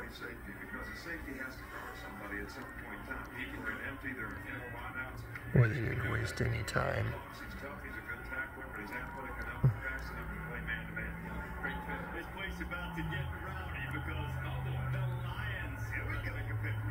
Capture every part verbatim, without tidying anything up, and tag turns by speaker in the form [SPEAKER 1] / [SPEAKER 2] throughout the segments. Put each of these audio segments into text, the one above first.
[SPEAKER 1] play safety because the safety has to cover somebody at some point in time. People are empty, they're in a wideouts.
[SPEAKER 2] Or they didn't waste any time.
[SPEAKER 1] He's tough, he's a good tackler, but he's athletic enough to pass and he can play man to man. Great fit.
[SPEAKER 3] This place is about to get rowdy because of the, the Lions. Here we go. Make a pick.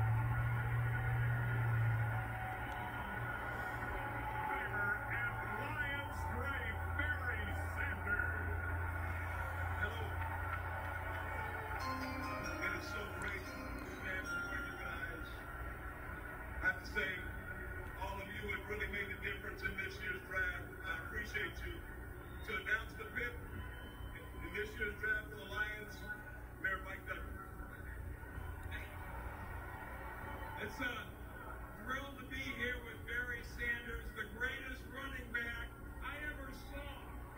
[SPEAKER 4] Say, all of you have really made a difference in this year's draft. I appreciate you. To announce the pick in this year's draft for the Lions, Mayor Mike Duncan. It's uh, thrilled to be here with Barry Sanders, the greatest running back I ever saw.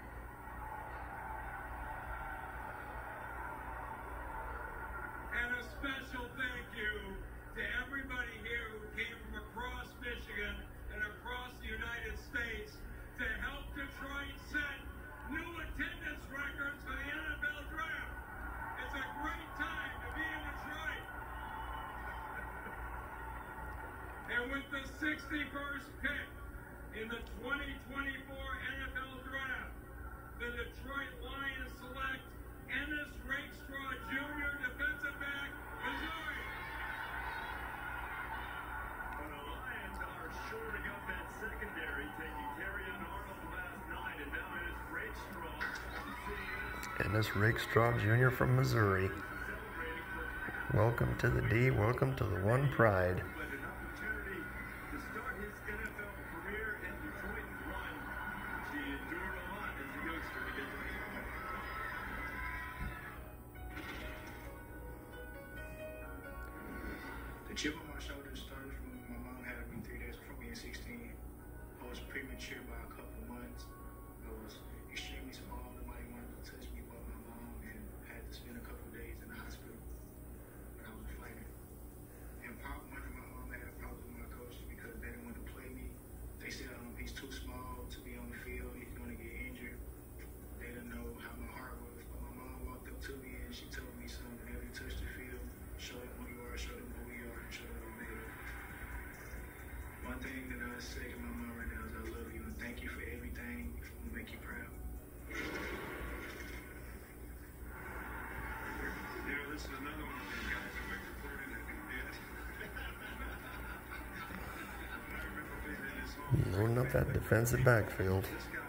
[SPEAKER 4] And a special thank you to everybody here who came from across Michigan and across the United States to help Detroit set new attendance records for the N F L Draft. It's a great time to be in Detroit. And with the sixty-first pick in the twenty twenty-four N F L Draft, the Detroit Lions select Ennis Rakestraw, Junior defensive back, Missouri.
[SPEAKER 3] Shoring up that secondary, taking Carrion Arnold last night, and now Ennis Rakestraw.
[SPEAKER 2] Ennis Rakestraw, Junior from Missouri. Welcome to the D, welcome to the One Pride.
[SPEAKER 3] But an opportunity to start his N F L career in Detroit run. She endured a lot as a youngster to get to this point.
[SPEAKER 5] The chip on my shoulder started from my mom had me three days before being sixteen. I was premature by a couple of months. I was extremely small. Nobody wanted to touch me but my mom, and had to spend a couple of days in the hospital when I was fighting. And Pop, one of my mom had a problem with my coach because they didn't want to play me. They said um, he's too small to be on the field. He's going to get injured. They didn't know how my heart was. But my mom walked up to me and she told me something. Whenever you touch the field, show them who you are, show them who we are, and show them what we made of. One thing that I say to my mom right now is I love you and thank you for everything. I'm gonna make you proud.
[SPEAKER 1] You know, this is another one of these guys that we recorded that we did. I remember being in his home.
[SPEAKER 2] Loading up that defensive backfield.
[SPEAKER 1] This guy